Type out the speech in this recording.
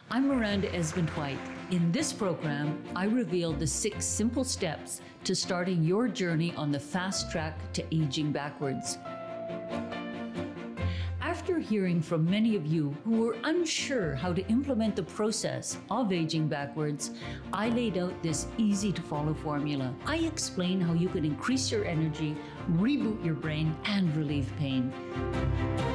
I'm Miranda Esmond White. In this program, I reveal the 6 simple steps to starting your journey on the fast track to aging backwards. After hearing from many of you who were unsure how to implement the process of aging backwards, I laid out this easy-to-follow formula. I explain how you can increase your energy, reboot your brain, and relieve pain.